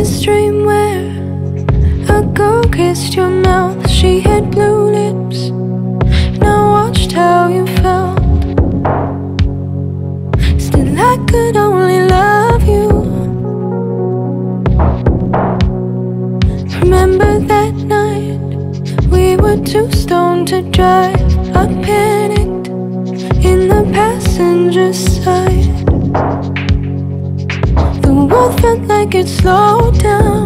this dream where a girl kissed your mouth. She had blue lips, and I watched how you felt. Still I could only love you. Remember that night, we were too stoned to drive. I panicked in the passenger side. The world felt like it slowed down.